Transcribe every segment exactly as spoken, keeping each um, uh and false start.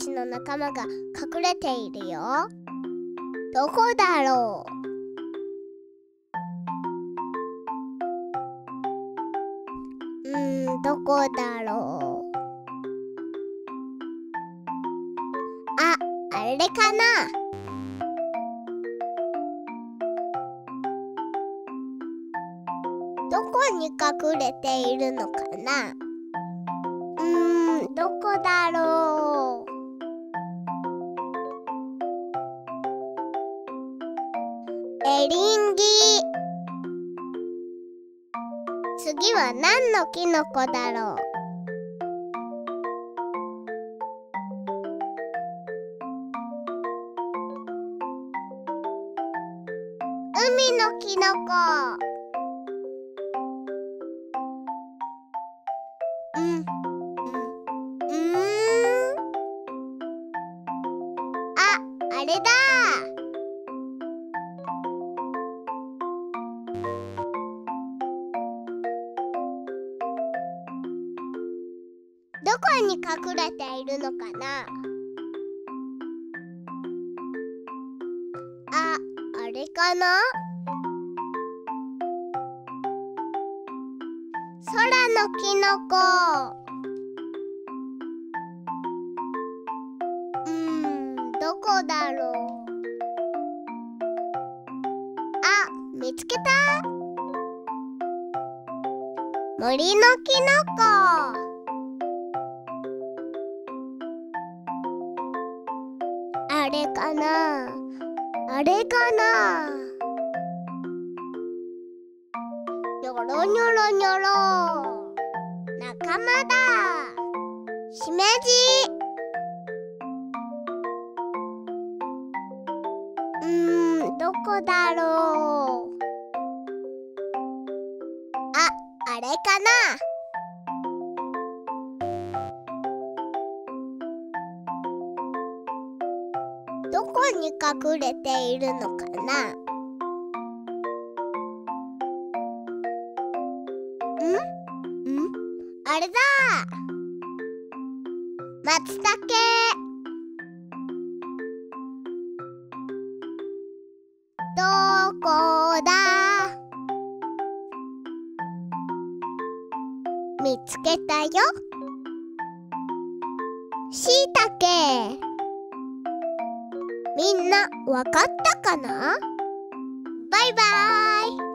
ちの仲間が隠れているよ。どこだろう。うーん、どこだろう。あ、あれかな。どこに隠れているのかな。うーん、どこだろう。エリンギ。次は何のキノコだろう。海のキノコ。うん、うん、うーん。あ、あれだ。どこに隠れているのかな。あ、あれかな。空のキノコ。うーん、どこだろう。あ、見つけた。森のキノコ。あれかな。あれかな。にょろにょろにょろ。仲間だ。しめじ。うーん、どこだろう。あ、あれかな。どこに隠れているのかな。ん？ん？あれだ。松茸。どこだ。見つけたよ。しいたけ。みんなわかったかな？バイバーイ。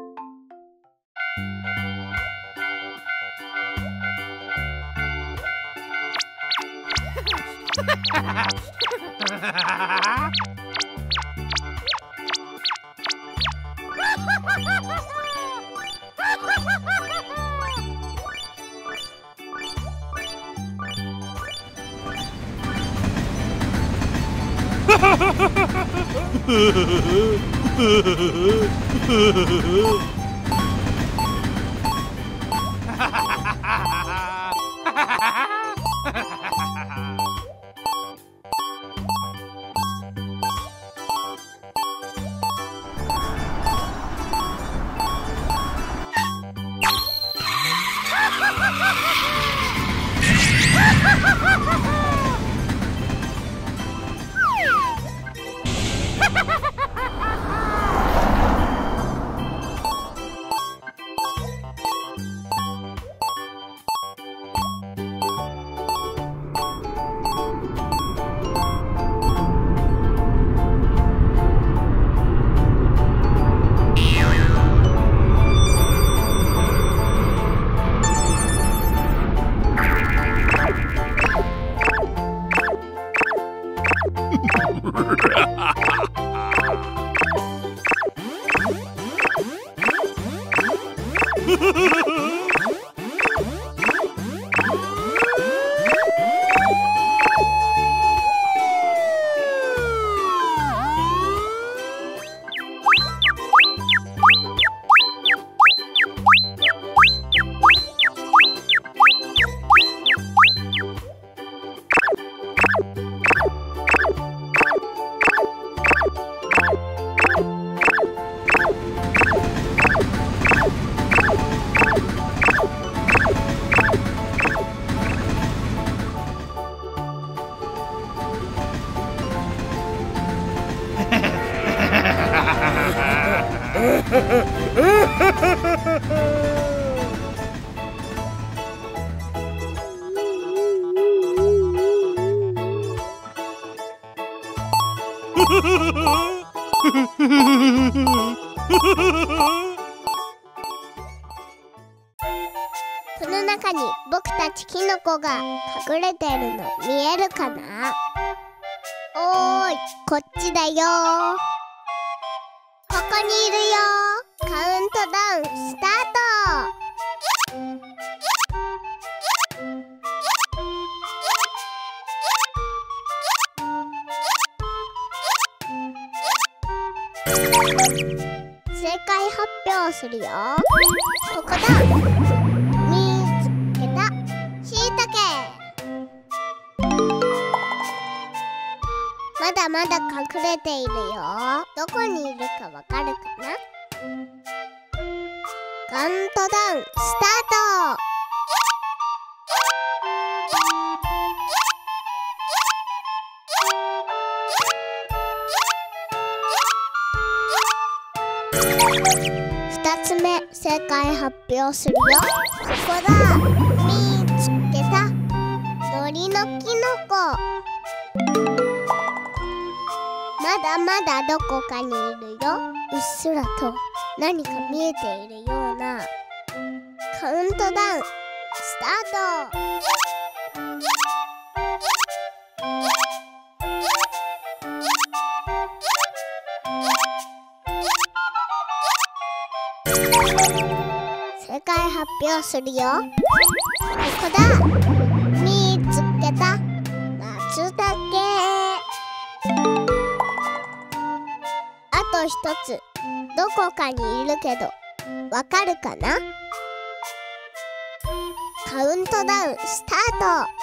この中に僕たちキノコが隠れてるの見えるかな？おーい、こっちだよ。ここにいるよ。カウントダウンスタート。正解発表するよ。ここだ。見つけた。しいたけ。まだまだ隠れているよ。どこにいるかわかるかな？カウントダウンスタート。ふたつめ正解発表するよ。ここだ。見つけた。森のキノコ。まだまだどこかにいるよ。うっすらと何か見えているような。カウントダウンスタート。正解発表するよ。ここだ。見つけた。松茸。あと一つどこかにいるけどわかるかな？カウントダウンスタート。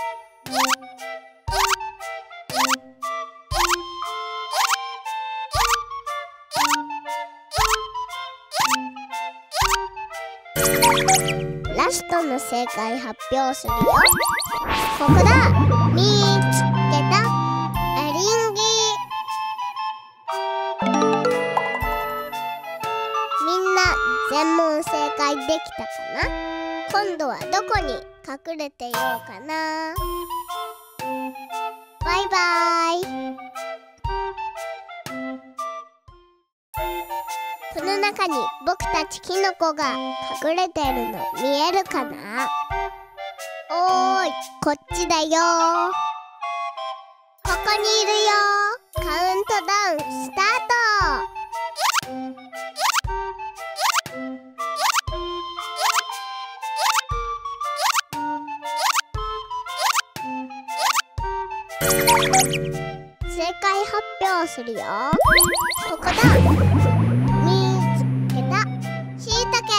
ラストの正解発表するよ。ここだ。見つけた。エリンギ。みんな全問正解できたかな？今度はどこに隠れていようかな。バイバイ。この中に僕たちキノコが隠れてるの見えるかな？おーい、こっちだよ。ここにいるよ。カウントダウンスタート。正解発表するよ。ここだ。見つけた。しいたけ。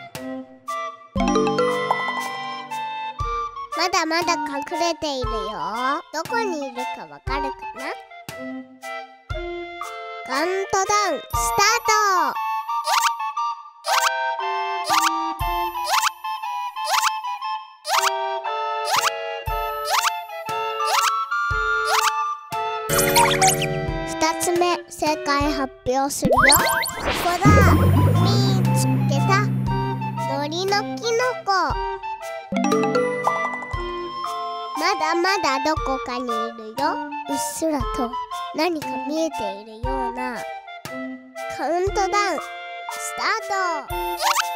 まだまだ隠れているよ。どこにいるかわかるかな？カウントダウンスタート。ふたつめ正解発表するよ。ここだ。見つけた。森のキノコ。まだまだどこかにいるよ。うっすらと何か見えているような。カウントダウンスタート。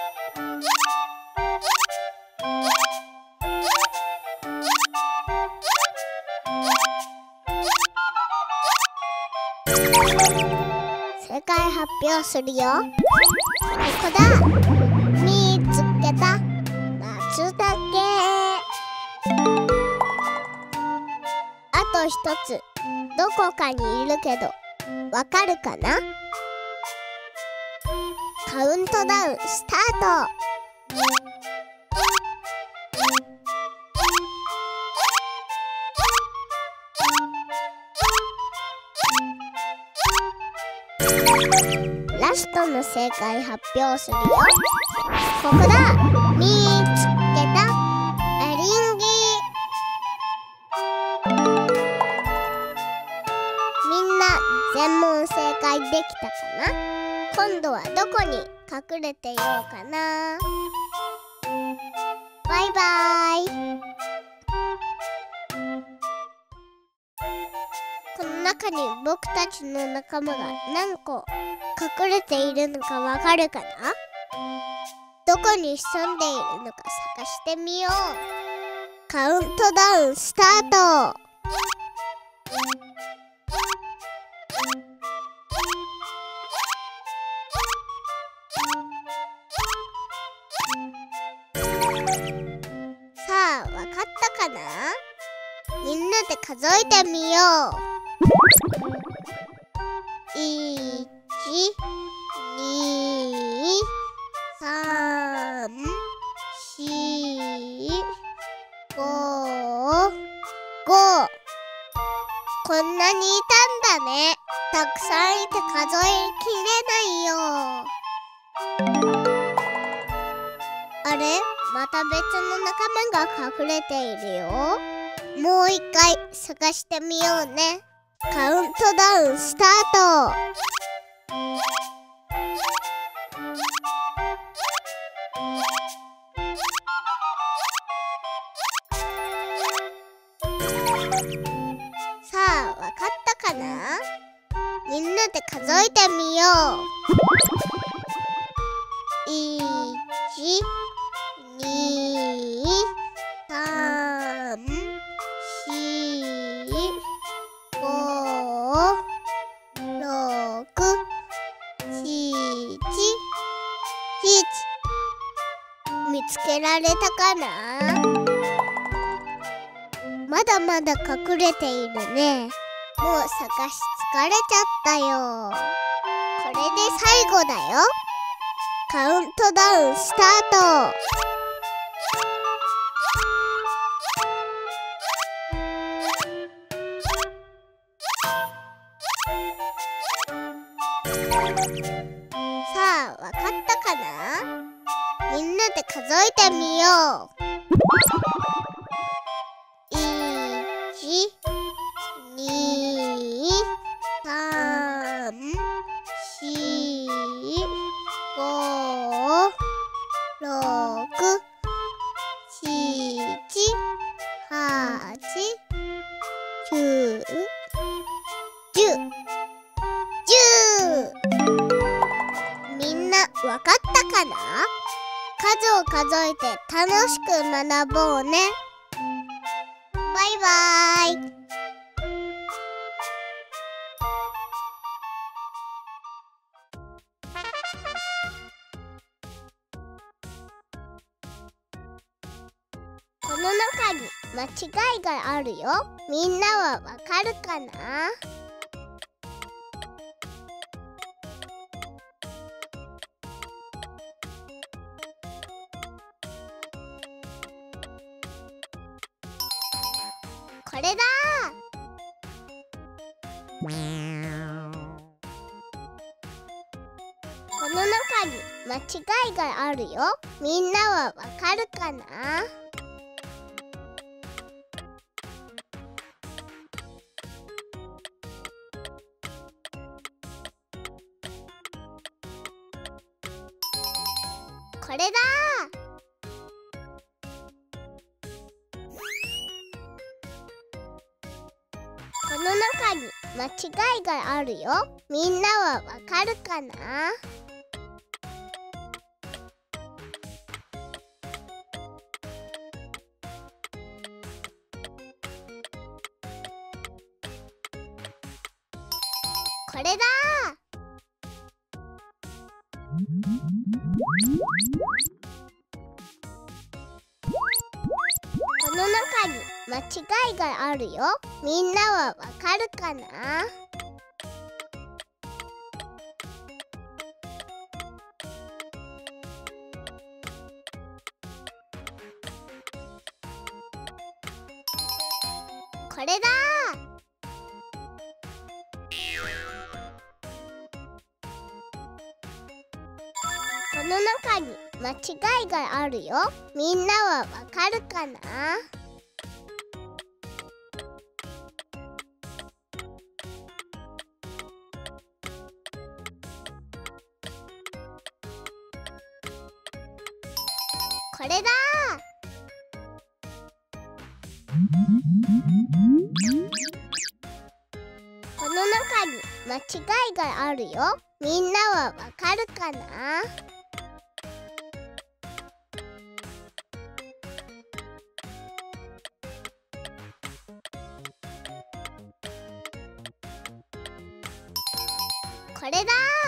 正解発表するよ。ここだ。見つけた。松茸。あと一つどこかにいるけどわかるかな？カウントダウンスタート。ラストの正解発表するよ。ここだ。見つけた。エリンギ。みんな全問正解できたかな？ 今度はどこに隠れていようかな。バイバイ。この中に僕たちの仲間が何個隠れているのかわかるかな？どこに潜んでいるのか探してみよう。カウントダウンスタート。さあ、わかったかな？みんなで数えてみよう。いち、に、さん、し、ご、ご。こんなにいたんだね。たくさんいて数えきれないよ。あれ？また別の仲間が隠れているよ。もう一回探してみようね。カウントダウンスタート。さあ、わかったかな？みんなで数えてみよう。いち、に、さん、し、ご、ろく、しち、しち。見つけられたかな？まだまだ隠れているね。もう探し疲れちゃったよ。これで最後だよ。カウントダウンスタート。さあ、わかったかな？みんなで数えてみよう。いち、に、さん、し、ご、ろく、しち、はち、きゅう、じゅう。じゅう。みんなわかったかな？数を数えて楽しく学ぼうね。バイバイ。この中に間違いがあるよ。みんなはわかるかな？これだ。この中に間違いがあるよ。みんなはわかるかな？これだ。この中に間違いがあるよ。みんなはわかるかな？これだ。この中に間違いがあるよ。みんなはわかるかな？これだ。この中に間違いがあるよ。みんなはわかるかな？ これだ。この中に間違いがあるよ。みんなはわかるかな？これだ。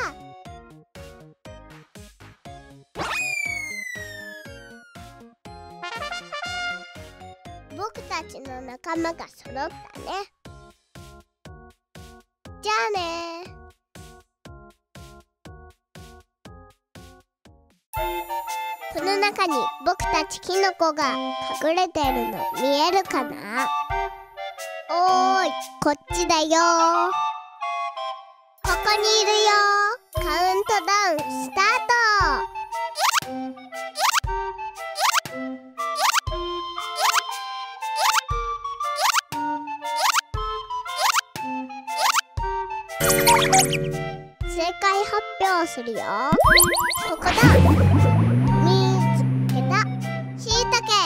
僕たちの仲間が揃ったね。じゃあね。この中に僕たちキノコが隠れてるの見えるかな？おーい、こっちだよ。ここにいるよ。カウントダウンスタート。正解発表するよ。ここだ。見つけた。しいたけ。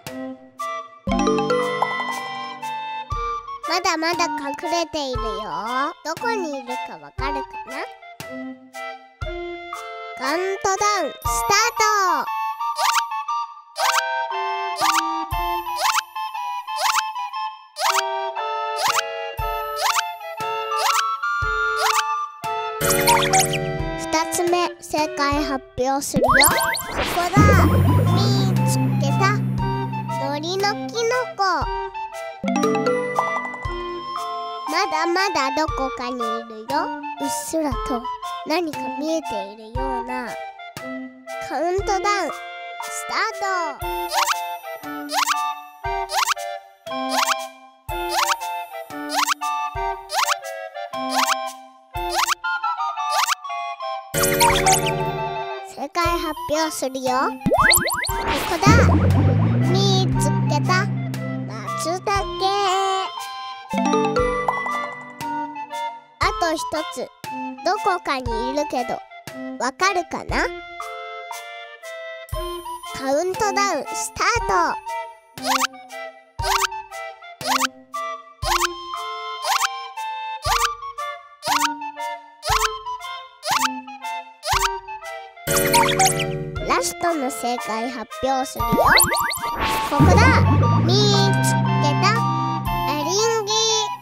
まだまだ隠れているよ。どこにいるかわかるかな？カウントダウンスタート。二つ目、正解発表するよ。ここだ。見つけた。森のキノコ。まだまだどこかにいるよ。うっすらと何か見えているような。カウントダウンスタート。正解発表するよ。ここだ。見つけた。松茸。あと一つ、どこかにいるけどわかるかな？カウントダウンスタート。ラストの正解発表するよ。ここだ。見つけた。エリンギ。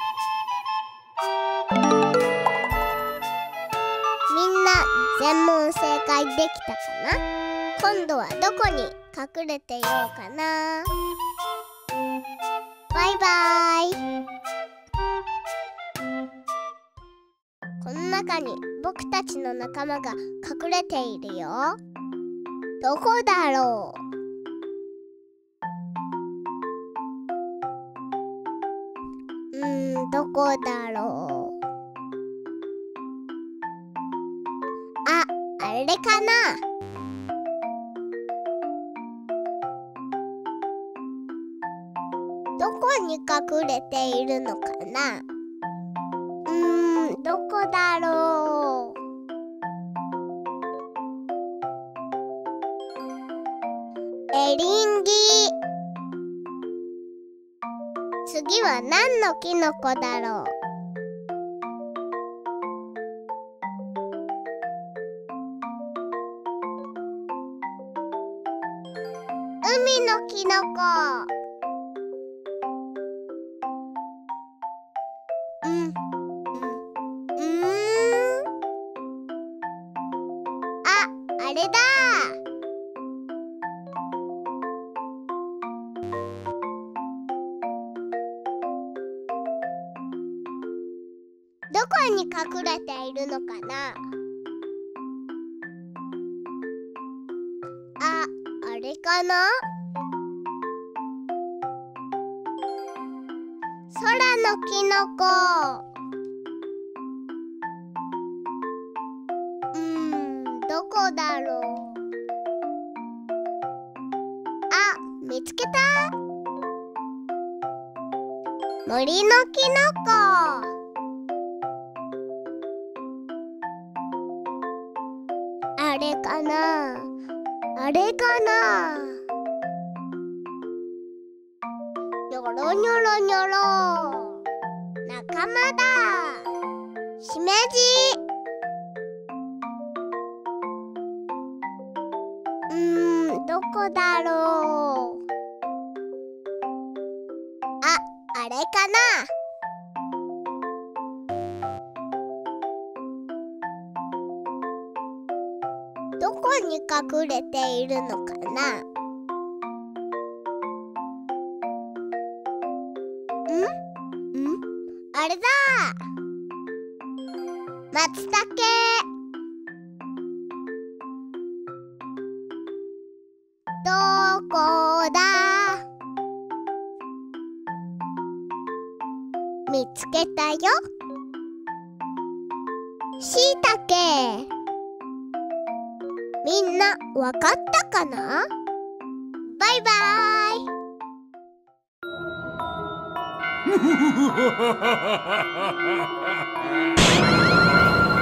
みんな全問正解できたかな？今度はどこに隠れていようかな。バイバイ。この中に僕たちの仲間が隠れているよ。どこだろう？うーん、どこだろう？あ、あれかな？どこに隠れているのかな？うーん、どこだろう？エリンギ。次は何のキノコだろう？海のキノコ。うん、うん、うーん。あ、あれだ。どこに隠れているのかな？あ、あれかな？空のキノコ。うーん、どこだろう？あ、見つけた。森のキノコ。あれかな？あれかな？ ニョロニョロ。仲間だ。しめじ。うーん、どこだろう。あ、あれかな。どこに隠れているのかな。ん？ん？あれだ。松茸。どこだ。見つけたよ。しいたけ。みんなわかったかな。バイバイ。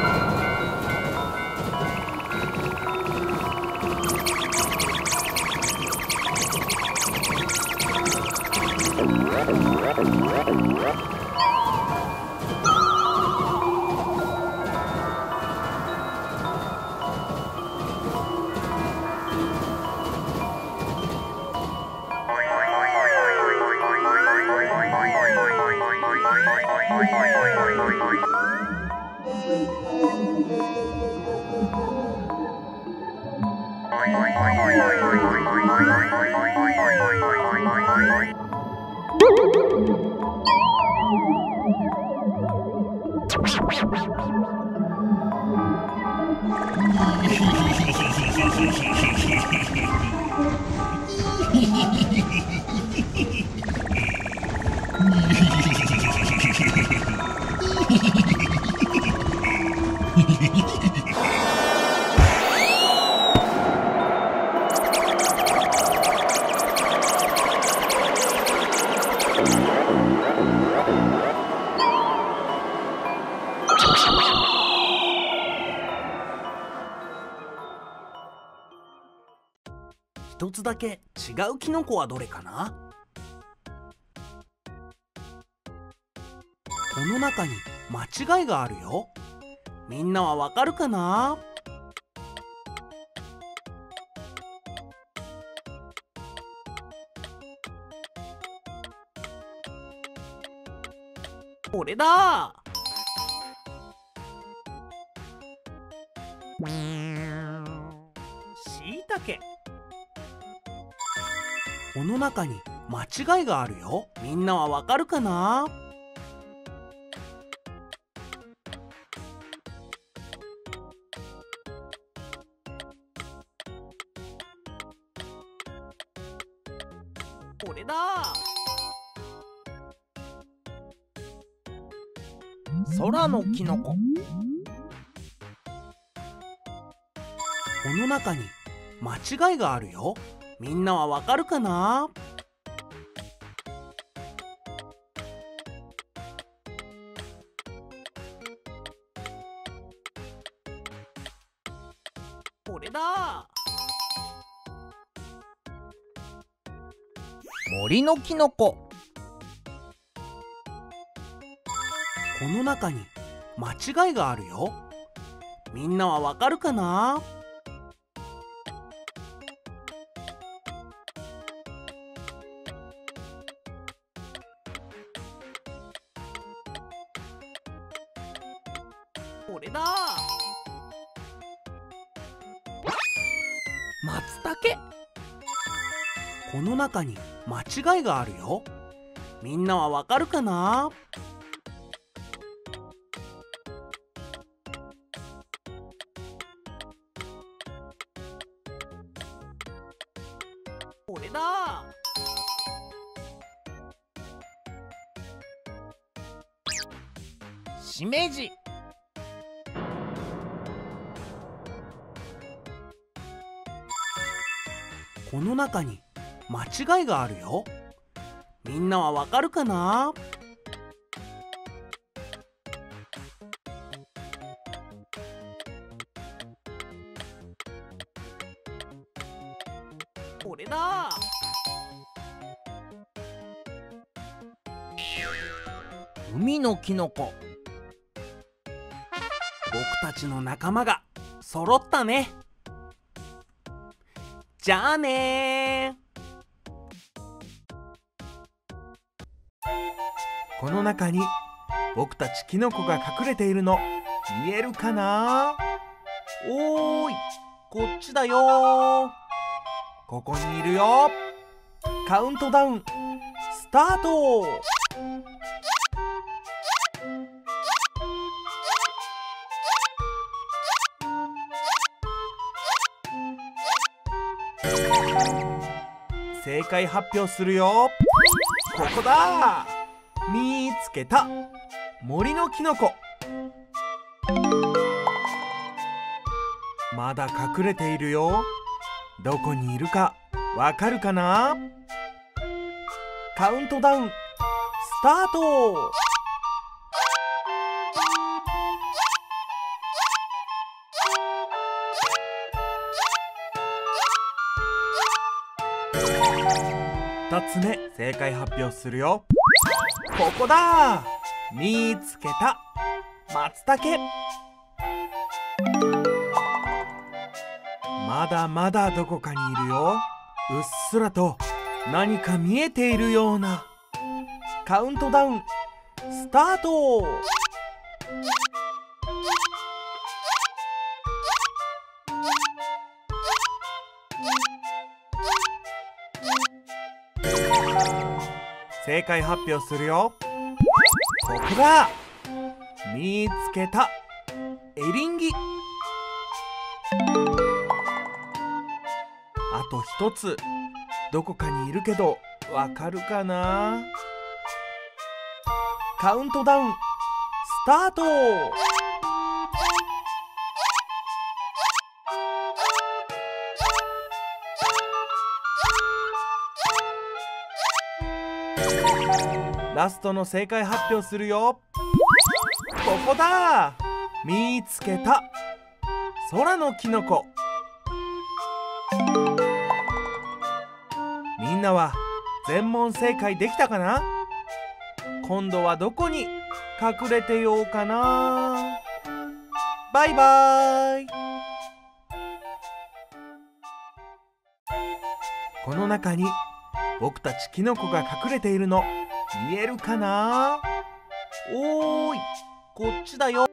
一つだけ違うキノコはどれかな。この中に間違いがあるよ。みんなはわかるかな。これだ。しいたけ。この中に間違いがあるよ。みんなはわかるかな。これだ。空のキノコ。この中に間違いがあるよ。みんなはわかるかな。これだ。 森のキノコ。 この中に間違いがあるよ。みんなはわかるかな。これだ。松茸。この中に間違いがあるよ。みんなはわかるかな。これだ。 しめじ。 この中に間違いがあるよ。みんなはわかるかな。これだ。 海のキノコ。僕たちの仲間が揃ったね。じゃあねー。この中に僕たちキノコが隠れているの見えるかな？おーい、こっちだよー。ここにいるよ。カウントダウンスタート。正解発表するよ。ここだ。見つけた。森のキノコ。まだ隠れているよ。どこにいるかわかるかな？カウントダウンスタート。ふたつめ正解発表するよ。ここだ。見つけた。松茸。まだまだどこかにいるよ。うっすらと何か見えているような。カウントダウンスタート。正解発表するよ。ここだ。見つけた。エリンギ。あと一つ。どこかにいるけどわかるかな？カウントダウンスタート。ラストの正解発表するよ。ここだ。見つけた。空のキノコ。みんなは全問正解できたかな？今度はどこに隠れてようかな。バイバイ。この中に僕たちキノコが隠れているの見えるかな？おーい、こっちだよ。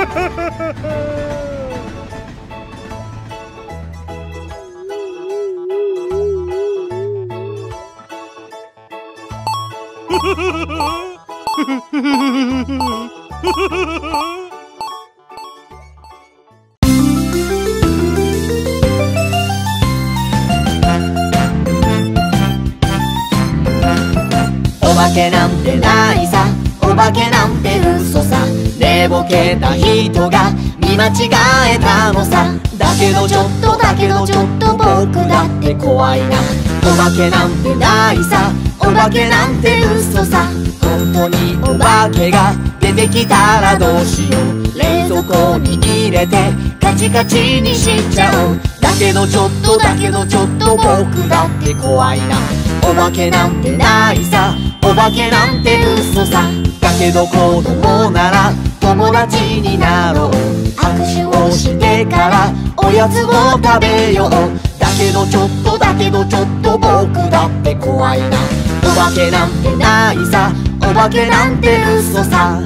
お化けなんてないさ、お化けなんて嘘さ、寝ぼけた人が見間違えたのさ。だけどちょっとだけどちょっと僕だって怖いな。お化けなんてないさ、お化けなんて嘘さ。本当にお化けが出てきたらどうしよう。冷蔵庫に入れてカチカチにしちゃおう。だけどちょっとだけどちょっと僕だって怖いな。お化けなんてないさ、お化けなんて嘘さ。だけど子供なら友達になろう。握手をしてからおやつを食べよう。だけどちょっとだけどちょっと僕だって怖いな。お化けなんてないさ、お化けなんて嘘さ。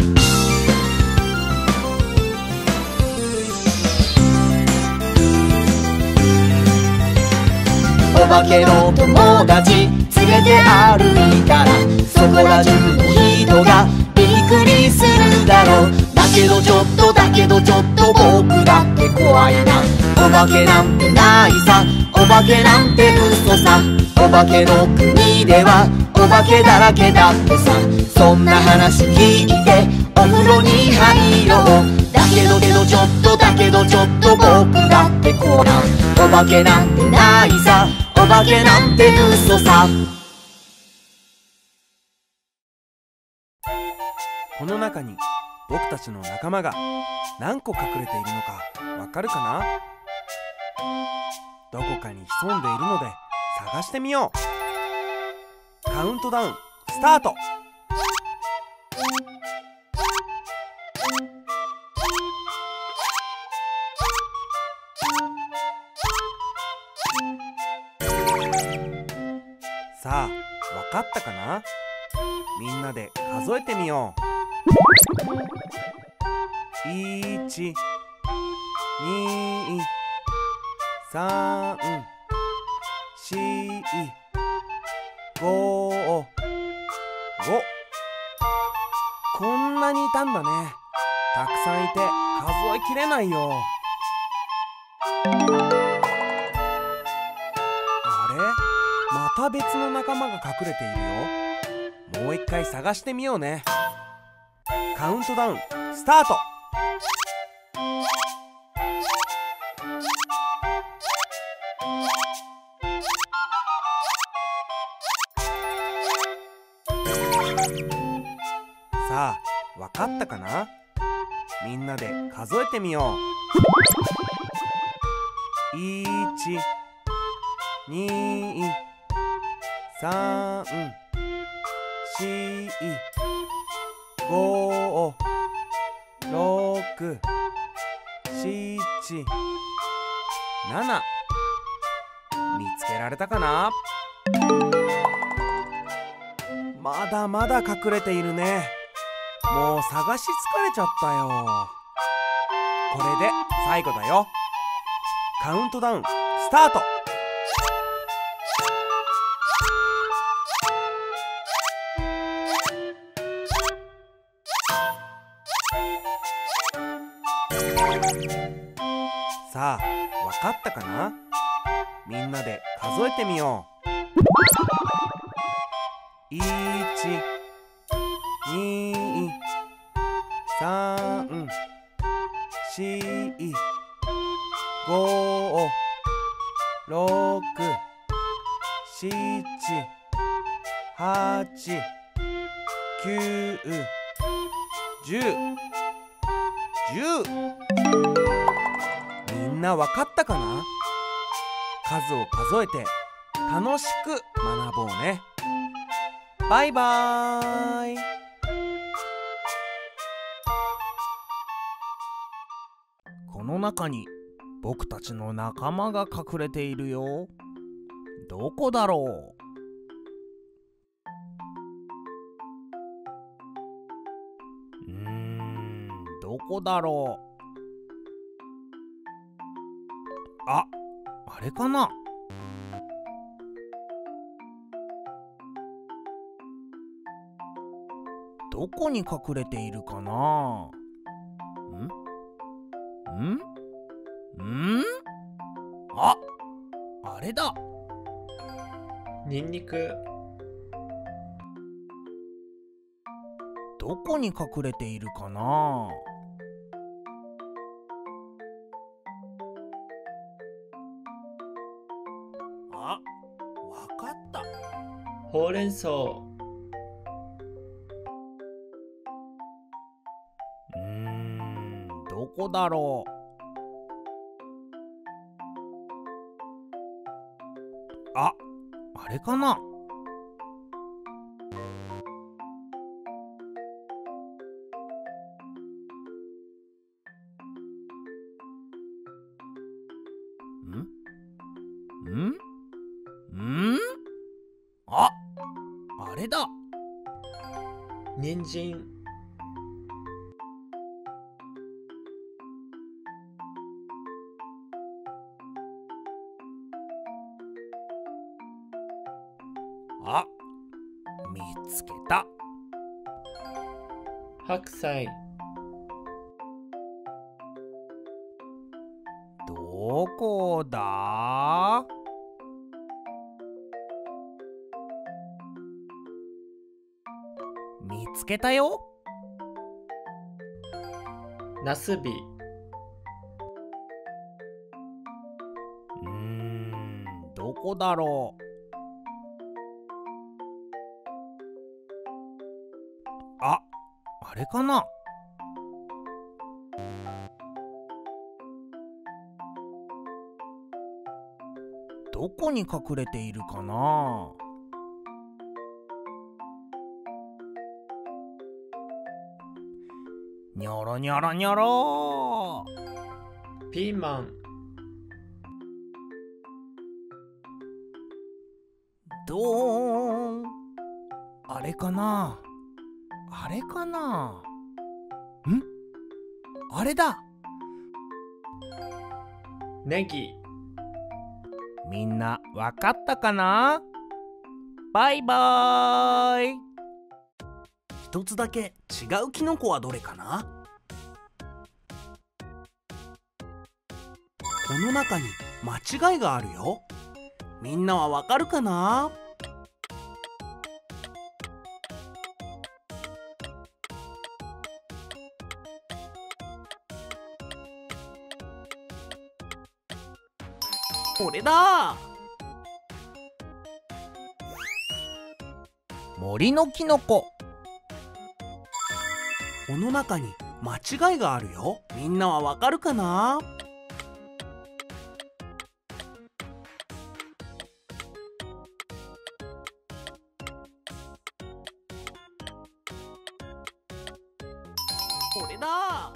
お化けの友達連れて歩いたらそこら中の人がびっくりするだろう。だけどちょっとだけどちょっと僕だって怖いな。お化けなんてないさ、お化けなんて嘘さ。お化けの国ではお化けだらけだってさ。そんな話聞いてお風呂に入ろう。だけどけどちょっとだけどちょっと僕だって怖いな。お化けなんてないさ、お化けなんて嘘さ。 この中に僕たちの仲間が何個隠れているのかわかるかな？どこかに潜んでいるので探してみよう。カウントダウンスタート。さあ、わかったかな？みんなで数えてみよう。いち、に、さん、し、ご、ご。こんなにいたんだね。たくさんいて数えきれないよ。あれ？また別の仲間が隠れているよ。もう一回探してみようね。カウントダウンスタート。さあ、わかったかな？みんなで数えてみよう。いち、に、さん、し、ご、ろく、しち、なな。見つけられたかな？まだまだ隠れているね。もう探し疲れちゃったよ。これで最後だよ。カウントダウンスタート。さあ、わかったかな？みんなで数えてみよう。いち、に、さん、し、ご、ろく、しち、はち、きゅう、じゅう。じゅう。みんなわかったかな？数を数えて楽しく学ぼうね。バイバーイ。この中に僕たちの仲間が隠れているよ。どこだろう？うーん、どこだろう？ あ、あれかな。どこに隠れているかな。んんんあ、あれだ。 ニンニク。 どこに隠れているかな。あ、わかった。 ほうれん草。 うーん、どこだろう。あ、あれかな。んんんあ、あれだ。 人参。 あ、見つけた。 白菜。 どこだ。見つけたよ。 ナスビ。 うーん、どこだろう。あ、あれかな。どこに隠れているかな。にょろにょろにょろ。 ピーマン。 どーん。あれかな。あれかな。ん？あれだ。 ネギ。 みんなわかったかな。バイバーイ。 一つだけ違うキノコはどれかな。この中に間違いがあるよ。みんなはわかるかな。これだ。 森のキノコ。 この中に間違いがあるよ。みんなはわかるかな。これだ。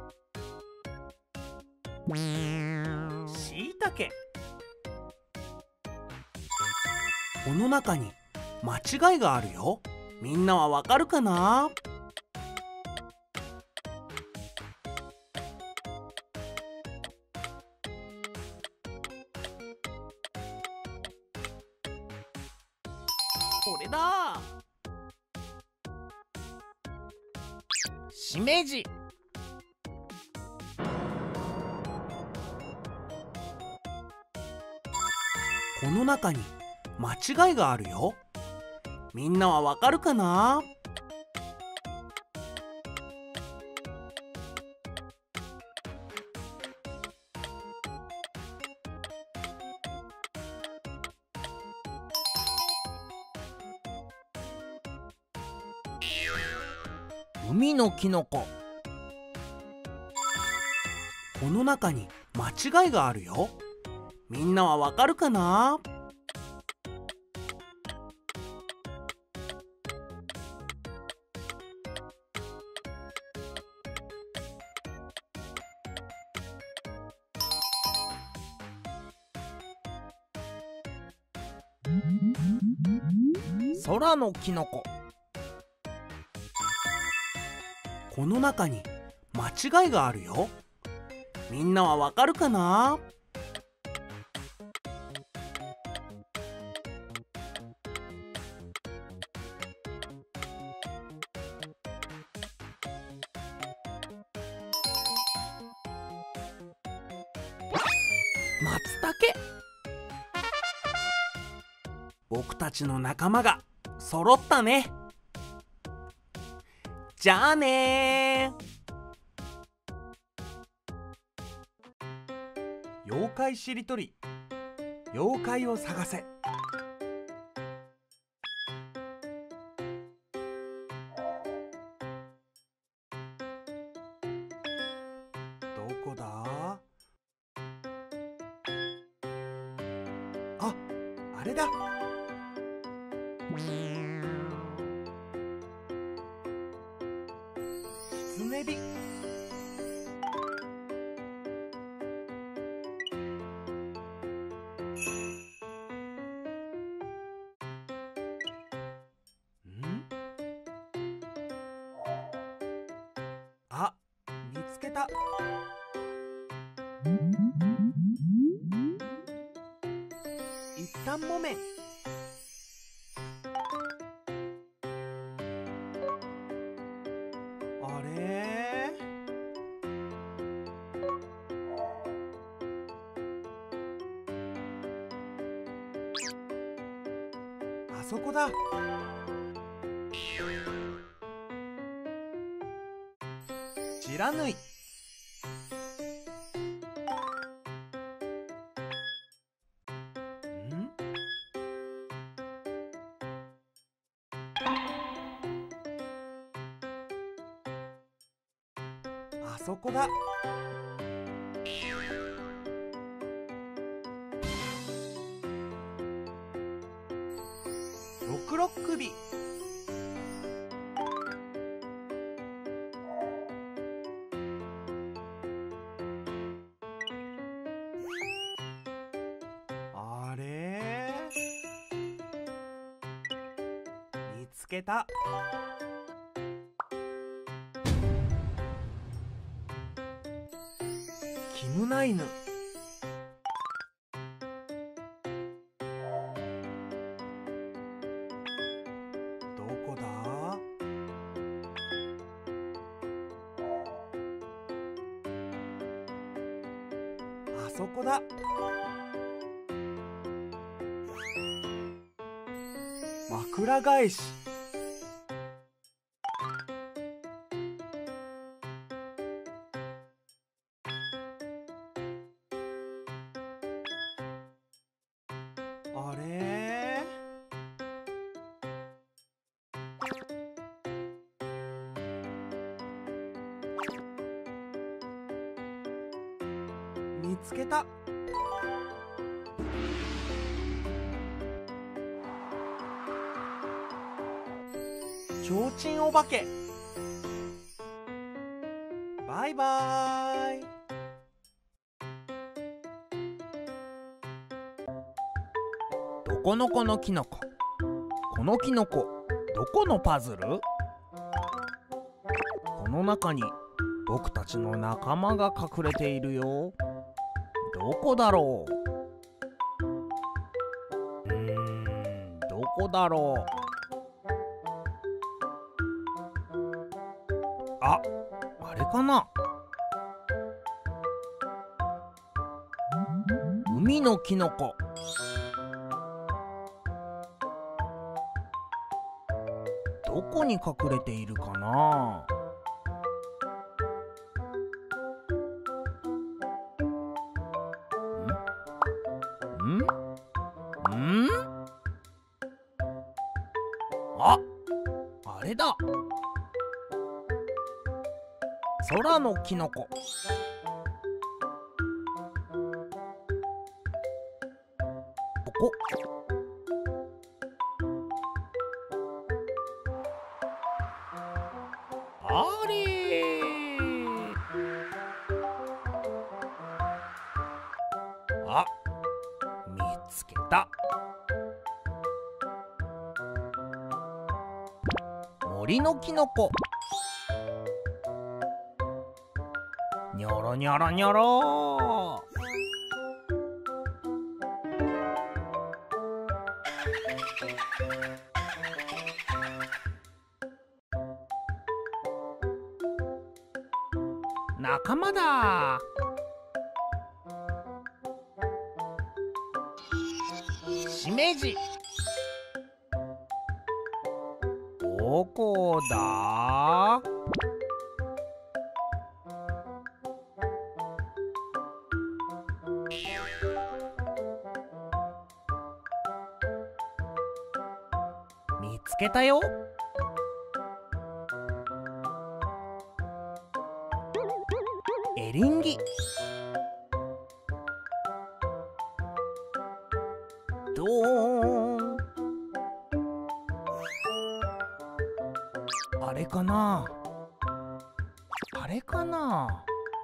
しいたけ。この中に間違いがあるよ。みんなはわかるかな。これだ。 しめじ。 この中に間違いがあるよ。みんなはわかるかな。 海のキノコ。 この中に間違いがあるよ。みんなはわかるかな。 空のキノコ。 この中に間違いがあるよ。みんなはわかるかな。 松茸。僕たちの仲間が揃ったね。じゃあねー。 妖怪しりとり、妖怪を探せ。どこだ？あ、あれだ。キツネビ。あ、見つけた。一旦木綿。あれ？あそこだ。知らぬい。ん？あそこだ。ろくろっ首。あれ？見つけた。キムナイヌ。どこだ？あそこだ。枕返し。あれ？見つけた。ちょうちんお化け。バイバーイ。 どこのこのキノコ。このキノコどこのパズル？この中に僕たちの仲間が隠れているよ。どこだろう？うーん、どこだろう？あ、あれかな？海のキノコ。どこに隠れているかな？ん？ん？ん？あ、あれだ。空のキノコ。ここ。あれー。あ、見つけた。森のキノコ。にょろにょろにょろ。仲間だ。 メージ。 どこだ？見つけたよ。エリンギ。どーん。あれかな？あれかな？ん？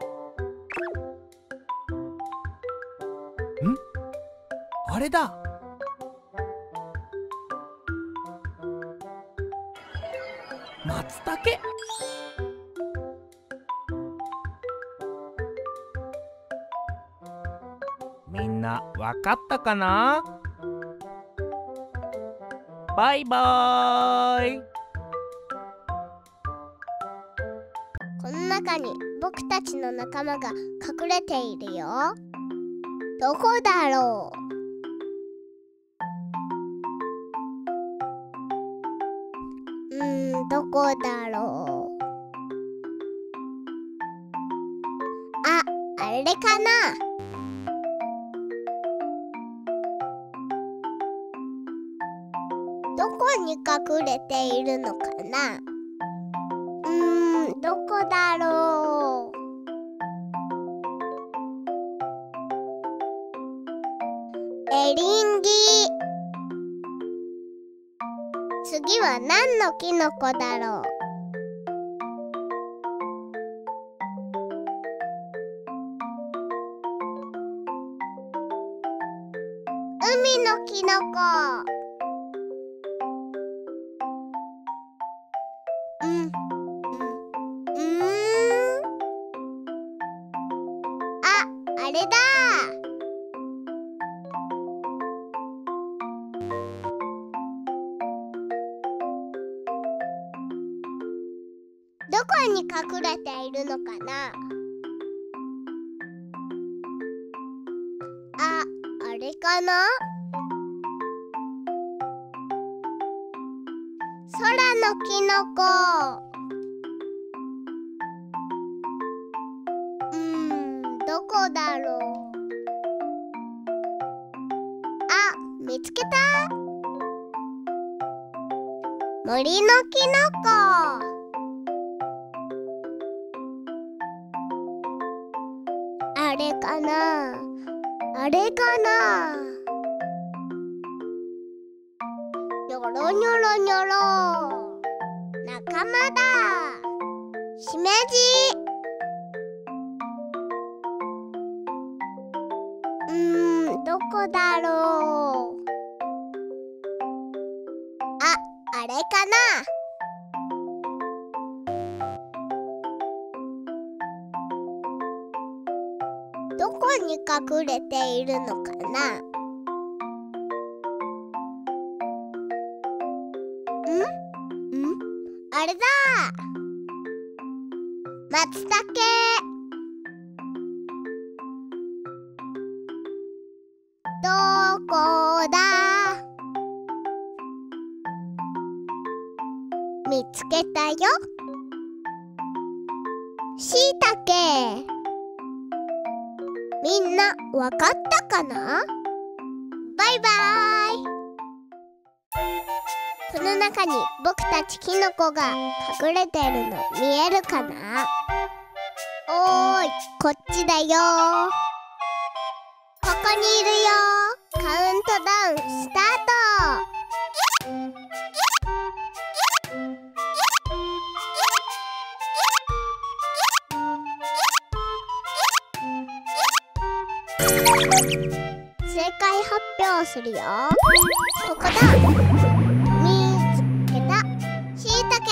あれだ。松茸。みんなわかったかな？バイバーイ。 この中に僕たちの仲間が隠れているよ。どこだろう？うーん、どこだろう？あ、あれかな？どこに隠れているのかな？うーん、どこだろう？エリンギ。次は何のキノコだろう？海のキノコ。うん、うん、うーん。あ、あれだ。どこに隠れているのかな？あ、あれかな？空のキノコ。うーん、どこだろう？あ、見つけた。森のキノコ。あれかな？あれかな？にょろにょろにょろ。仲間だ。しめじ。うーん、どこだろう？あ、あれかな？どこに隠れているのかな？ん？ん？あれだ。松茸。どこだ？見つけたよ。しいたけ。みんなわかったかな？バイバーイ。この中に僕たちキノコが隠れているの見えるかな？おーい、こっちだよ。ここにいるよ。カウントダウンスタート。正解発表するよ。ここだ。見つけた。しいたけ。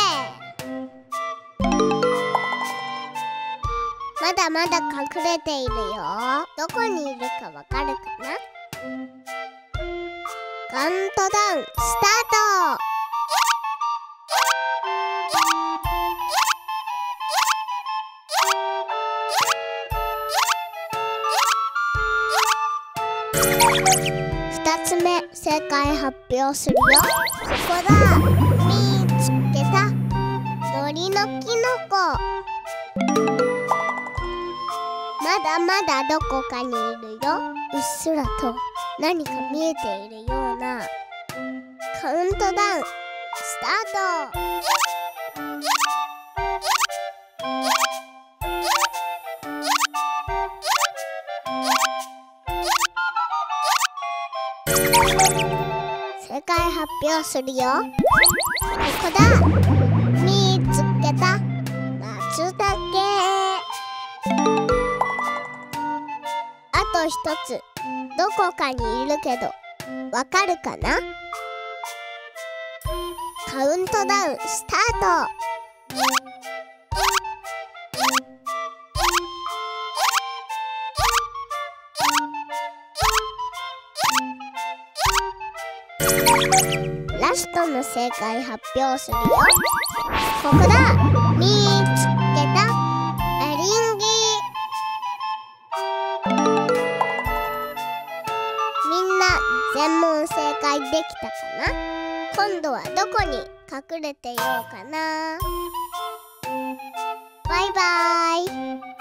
まだまだ隠れているよ。どこにいるかわかるかな？カウントダウンスタート。ふたつめ正解発表するよ。ここだ。見つけた。森のキノコ。まだまだどこかにいるよ。うっすらと何か見えているような。カウントダウンスタート。正解発表するよ。ここだ。見つけた。松茸。あと一つどこかにいるけどわかるかな？カウントダウンスタート。ラストの正解発表するよ。ここだ。見つけた。エリンギ。みんな全問正解できたかな？今度はどこに隠れていようかな。バイバイ。